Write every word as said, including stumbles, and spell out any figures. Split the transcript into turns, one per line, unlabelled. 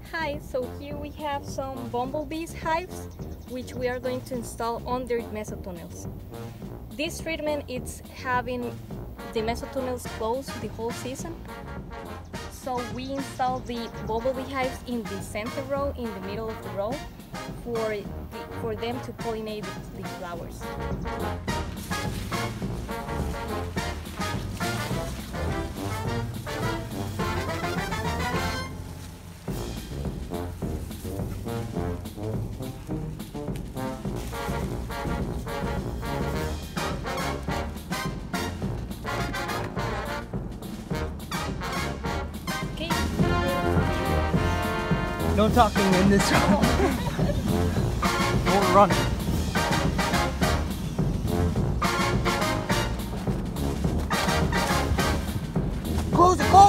Hi, so here we have some bumblebees hives which we are going to install under mesotunnels. This treatment is having the mesotunnels closed the whole season. So we install the bumblebee hives in the center row, in the middle of the row, for, the, for them to pollinate the, the flowers. Okay.
No talking in this room. Don't run. Close it, close